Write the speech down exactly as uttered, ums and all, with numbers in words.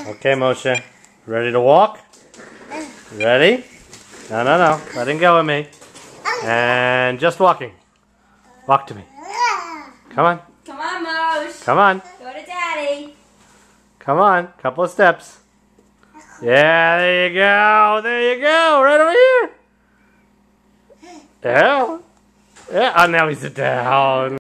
Okay, Moshe. Ready to walk? Ready? No, no, no. Letting go of me. And just walking. Walk to me. Come on. Come on, Moshe. Come on. Go to Daddy. Come on. Couple of steps. Yeah, there you go. There you go. Right over here. Yeah. Yeah. Oh, now he's down.